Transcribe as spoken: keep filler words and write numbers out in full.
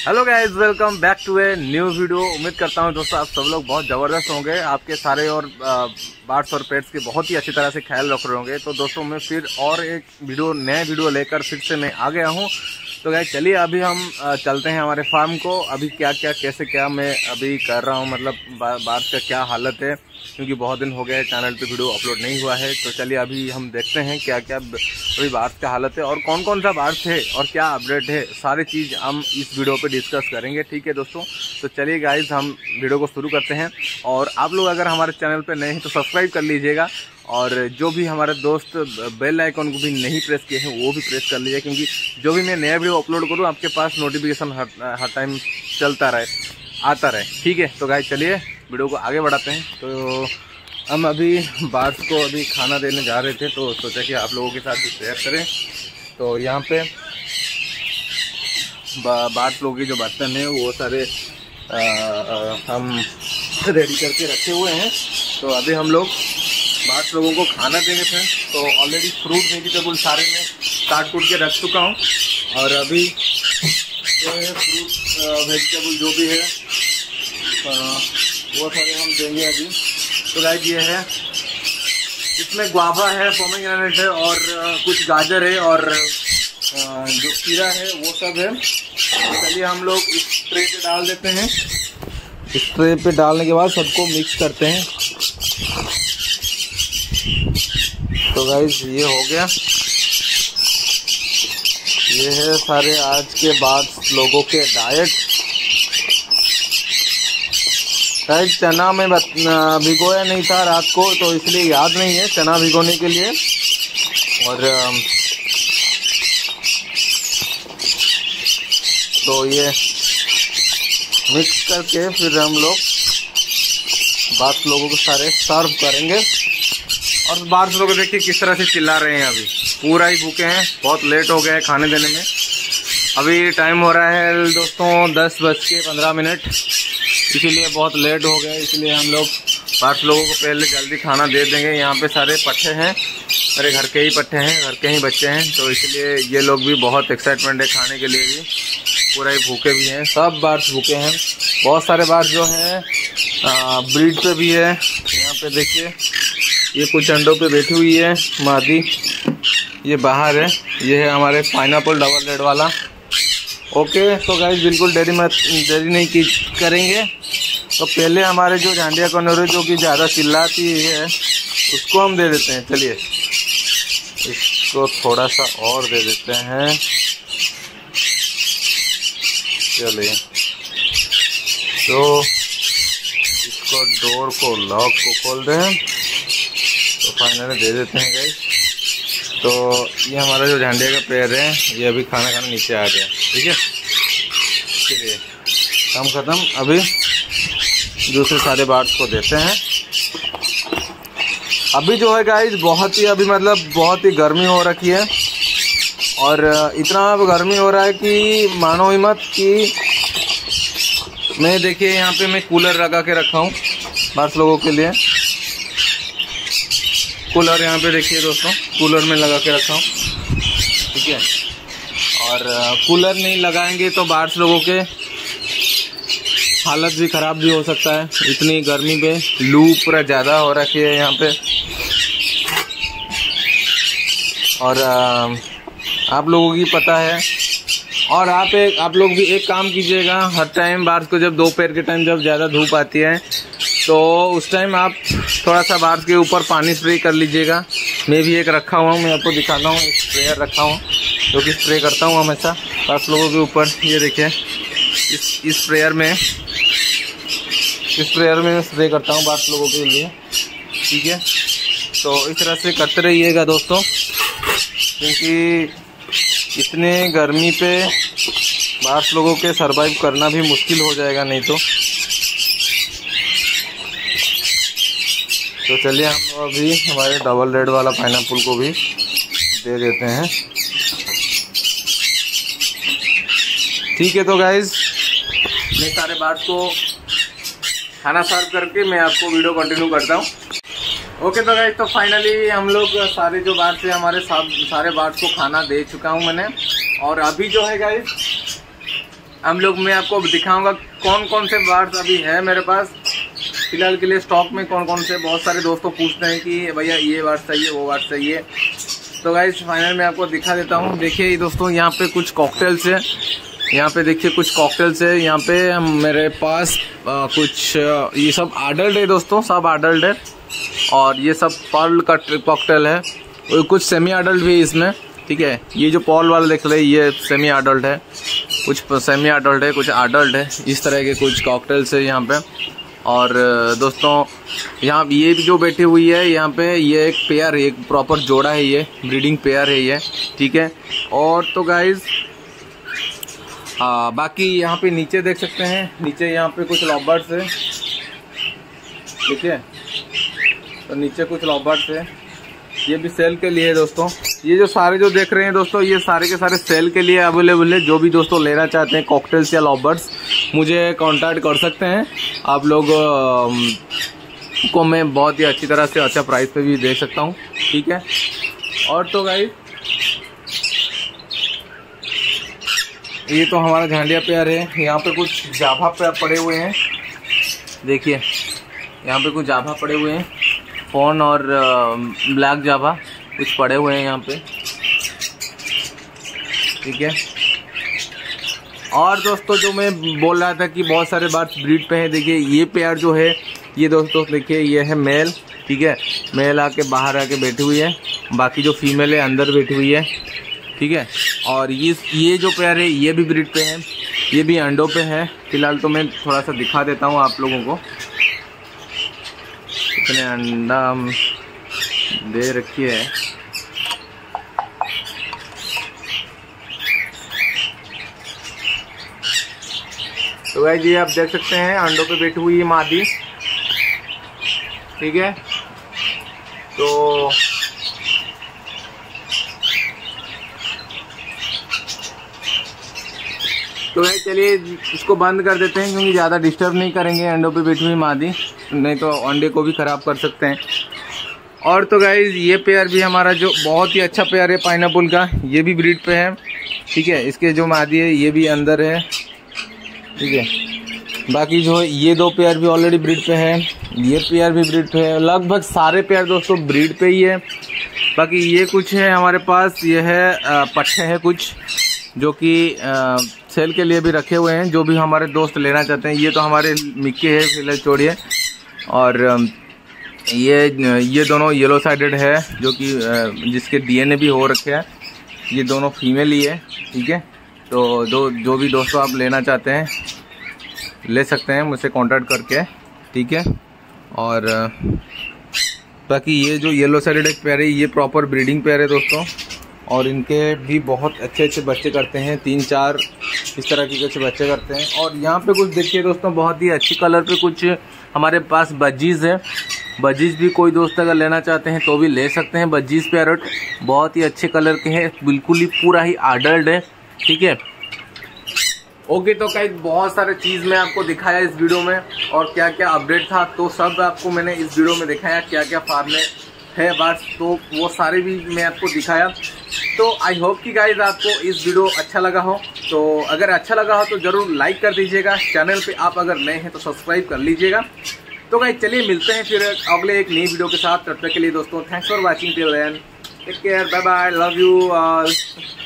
Hello guys, welcome back to a new video. उम्मीद करता हूँ दोस्तों आप सब लोग बहुत ज़बरदस्त होंगे, आपके सारे और बर्ड्स और पेट्स के बहुत ही अच्छी तरह से ख्याल रख रहे होंगे। तो दोस्तों मैं फिर और एक वीडियो नए वीडियो लेकर फिर से मैं आ गया हूँ। तो गाइज चलिए अभी हम चलते हैं हमारे फार्म को। अभी क्या क्या कैसे क्या मैं अभी कर रहा हूँ, मतलब बर्ड्स का क्या हालत है, क्योंकि बहुत दिन हो गए चैनल पे वीडियो अपलोड नहीं हुआ है। तो चलिए अभी हम देखते हैं क्या क्या अभी बर्ड्स का हालत है और कौन कौन सा बर्ड्स है और क्या अपडेट है, सारी चीज़ हम इस वीडियो पे डिस्कस करेंगे। ठीक है दोस्तों, तो चलिए गाइज हम वीडियो को शुरू करते हैं। और आप लोग अगर हमारे चैनल पे नए हैं तो सब्सक्राइब कर लीजिएगा, और जो भी हमारे दोस्त बेल आइकन को भी नहीं प्रेस किए हैं वो भी प्रेस कर लीजिए, क्योंकि जो भी मैं नया वीडियो अपलोड करूँ आपके पास नोटिफिकेशन हर हर टाइम चलता रहे, आता रहे। ठीक है, तो गाइज चलिए वीडियो को आगे बढ़ाते हैं। तो हम अभी बर्ड्स को अभी खाना देने जा रहे थे, तो सोचा कि आप लोगों के साथ भी शेयर करें। तो यहाँ पे बर्ड्स लोगों के जो बर्तन है वो सारे आ, आ, हम रेडी करके रखे हुए हैं। तो अभी हम लोग बर्ड्स लोगों को खाना देंगे थे। तो ऑलरेडी फ्रूट वेजिटेबल सारे में काट कूट के रख चुका हूँ, और अभी फ्रूट वेजिटेबल जो भी है आ, वो सारे हम देंगे अभी। तो गाइस ये है, इसमें गुआवा है, पोमेग्रेनेट है, और कुछ गाजर है, और जो खीरा है वो सब है। तो चलिए हम लोग इस ट्रे पे डाल देते हैं। इस ट्रे पे डालने के बाद सबको मिक्स करते हैं। तो गाइस ये हो गया, ये है सारे आज के बर्ड्स लोगों के डाइट। शायद चना में भिगोया नहीं था रात को, तो इसलिए याद नहीं है चना भिगोने के लिए। और तो ये मिक्स करके फिर हम लोग बर्ड्स लोगों को सारे सर्व करेंगे। और बर्ड्स लोग देखिए किस तरह से चिल्ला रहे हैं, अभी पूरा ही भूखे हैं, बहुत लेट हो गया है खाने देने में। अभी टाइम हो रहा है दोस्तों दस बज के पंद्रह मिनट, इसीलिए बहुत लेट हो गया। इसलिए हम लोग बर्ड्स लोगों को पहले जल्दी खाना दे देंगे। यहाँ पे सारे पट्ठे हैं, मेरे घर के ही पट्ठे हैं, घर के ही बच्चे हैं, तो इसलिए ये लोग भी बहुत एक्साइटमेंट है खाने के लिए, भी पूरा ही भूखे भी हैं। सब बर्ड्स भूखे हैं। बहुत सारे बर्ड्स जो हैं ब्रीड पे भी है। यहाँ पे देखिए ये कुछ अंडों पे बैठी हुई है मादी, ये बाहर है। ये है हमारे पाइनएप्पल डबल रेड वाला। ओके, तो गाइस बिल्कुल देरी मत देरी नहीं की करेंगे। तो पहले हमारे जो झांडिया कनौरी जो कि ज़्यादा चिल्लाती है उसको हम दे देते हैं। चलिए इसको थोड़ा सा और दे देते हैं। चलिए तो इसको डोर को लॉक को खोल दें, तो फाइनली दे देते हैं गाइस। तो ये हमारा जो झांडिया का पेड़ है ये अभी खाना खाने नीचे आ गया। ठीक है, चलिए काम ख़त्म। अभी दूसरे सारे बर्ड्स को देते हैं। अभी जो है गाइस बहुत ही अभी मतलब बहुत ही गर्मी हो रखी है, और इतना गर्मी हो रहा है कि मानो ही मत कि मैं देखिए यहाँ पे मैं कूलर लगा के रखा हूँ बर्ड्स लोगों के लिए। कूलर यहाँ पे देखिए दोस्तों, कूलर में लगा के रखा हूँ। ठीक है, और कूलर नहीं लगाएंगे तो बर्ड्स लोगों के हालत भी ख़राब भी हो सकता है। इतनी गर्मी पे लू पूरा ज़्यादा हो रखी है यहाँ पे। और आप लोगों की पता है, और आप एक आप लोग भी एक काम कीजिएगा, हर टाइम बर्ड्स को जब दोपहर के टाइम जब ज़्यादा धूप आती है तो उस टाइम आप थोड़ा सा बर्ड्स के ऊपर पानी स्प्रे कर लीजिएगा। मैं भी एक रखा हुआ हूँ, मैं आपको दिखाता हूँ, एक स्प्रेयर रखा हूँ जो कि स्प्रे करता हूँ हमेशा बर्ड्स लोगों के ऊपर। ये देखिए इस इस स्प्रेयर में इस स्प्रेयर में स्प्रे करता हूँ बर्ड्स लोगों के लिए। ठीक है, तो इस तरह से करते रहिएगा दोस्तों, क्योंकि इतने गर्मी पे बर्ड्स लोगों के सरवाइव करना भी मुश्किल हो जाएगा नहीं तो। तो चलिए हम अभी हमारे डबल रेड वाला पाइनएप्पल को भी दे देते हैं। ठीक है, तो गाइज मैं सारे बर्ड्स को खाना सर्व करके मैं आपको वीडियो कंटिन्यू करता हूँ। ओके, तो गाइज तो फाइनली हम लोग सारे जो बर्ड्स है हमारे सारे बर्ड्स को खाना दे चुका हूँ मैंने। और अभी जो है गाइज हम लोग मैं आपको दिखाऊंगा कौन कौन से बर्ड्स अभी है मेरे पास फिलहाल के लिए स्टॉक में, कौन कौन से। बहुत सारे दोस्तों पूछते हैं कि भैया ये बर्ड चाहिए वो बर्ड चाहिए, तो गाइस फाइनल में आपको दिखा देता हूँ। देखिए दोस्तों यहाँ पे कुछ कॉकटेल्स है, यहाँ पे देखिए कुछ कॉकटेल्स है। यहाँ पे मेरे पास आ, कुछ आ, ये सब अडल्ट है दोस्तों, सब अडल्ट है। और ये सब पर्ल का कॉकटेल है, और कुछ सेमी अडल्ट भी है इसमें, ठीक है। ये जो पर्ल वाला देख रहे ये सेमी अडल्ट है, कुछ सेमी अडल्ट है, कुछ अडल्ट है। इस तरह के कुछ कॉकटेल्स है यहाँ पे। और दोस्तों यहाँ ये जो बैठी हुई है यहाँ पे, ये एक पेयर है, एक प्रॉपर जोड़ा है, ये ब्रीडिंग पेयर है ये, ठीक है। और तो गाइज बाकी यहाँ पे नीचे देख सकते हैं, नीचे यहाँ पे कुछ लवबर्ड्स है, ठीक है। तो नीचे कुछ लवबर्ड्स है, ये भी सेल के लिए है दोस्तों। ये जो सारे जो देख रहे हैं दोस्तों, ये सारे के सारे सेल के लिए अवेलेबल है। जो भी दोस्तों लेना चाहते हैं कॉकटेल्स या लवबर्ड्स, मुझे कांटेक्ट कर सकते हैं। आप लोग को मैं बहुत ही अच्छी तरह से अच्छा प्राइस पे भी दे सकता हूँ, ठीक है। और तो गाइस ये तो हमारा झांडिया पेयर है। यहाँ पे कुछ जाभा पेयर पड़े हुए हैं, देखिए यहाँ पे कुछ जाभा पड़े हुए हैं, फोन और ब्लैक जाभा कुछ पड़े हुए हैं यहाँ पे, ठीक है। और दोस्तों जो मैं बोल रहा था कि बहुत सारे बर्ड्स ब्रीड पे हैं, देखिए ये पेयर जो है ये दोस्तों देखिए ये है मेल, ठीक है। मेल आके बाहर आके बैठी हुई है, बाकी जो फीमेल है अंदर बैठी हुई है, ठीक है। और ये ये जो पेयर है ये भी ब्रीड पे है, ये भी अंडों पे है। फिलहाल तो मैं थोड़ा सा दिखा देता हूँ आप लोगों को कितने अंडा दे रखी है। तो गाइस ये आप देख सकते हैं अंडों पे बैठी हुई है मादी, ठीक है। तो तो भाई चलिए इसको बंद कर देते हैं, क्योंकि ज़्यादा डिस्टर्ब नहीं करेंगे अंडों पे बैठी हुई मादी, नहीं तो अंडे को भी ख़राब कर सकते हैं। और तो गाइज ये पेयर भी हमारा जो बहुत ही अच्छा पेयर है पाइनएप्पल का, ये भी ब्रीड पे है, ठीक है। इसके जो मादी है ये भी अंदर है, ठीक है। बाकी जो है ये दो पेयर भी ऑलरेडी ब्रीड पे है, ये पेयर भी ब्रीड पे है। लगभग सारे पेयर दोस्तों ब्रीड पे ही है। बाकी ये कुछ है हमारे पास, ये है पट्टे हैं कुछ जो कि सेल के लिए भी रखे हुए हैं, जो भी हमारे दोस्त लेना चाहते हैं। ये तो हमारे मिक्के है फिलहाल चोड़ी है। और ये ये दोनों येलो साइडेड है, जो कि जिसके डीएनए भी हो रखे हैं। ये दोनों फीमेल ही है, ठीक है। तो दो जो भी दोस्तों आप लेना चाहते हैं ले सकते हैं मुझसे कांटेक्ट करके, ठीक है। और बाकी ये जो येलो साइडेड एक पेयर है ये प्रॉपर ब्रीडिंग पेयर है दोस्तों, और इनके भी बहुत अच्छे अच्छे बच्चे करते हैं, तीन चार इस तरह के कुछ बच्चे करते हैं। और यहाँ पे कुछ देखिए दोस्तों बहुत ही अच्छी कलर पे कुछ हमारे पास बजीज है। बजीज भी कोई दोस्त अगर लेना चाहते हैं तो भी ले सकते हैं। बजीज पैरट बहुत ही अच्छे कलर के हैं, बिल्कुल ही पूरा ही अडल्ट है, ठीक है। ओके तो कई बहुत सारे चीज़ मैं आपको दिखाया इस वीडियो में, और क्या क्या अपडेट था तो सब आपको मैंने इस वीडियो में दिखाया। क्या क्या फार्म में है बस तो वो सारे भी मैं आपको दिखाया। तो आई होप कि गाइज आपको इस वीडियो अच्छा लगा हो। तो अगर अच्छा लगा हो तो ज़रूर लाइक कर दीजिएगा। चैनल पे आप अगर नए हैं तो सब्सक्राइब कर लीजिएगा। तो गाइज चलिए मिलते हैं फिर अगले एक नई वीडियो के साथ। तब तक के लिए दोस्तों thanks for watching till then, take care, bye bye, love you all.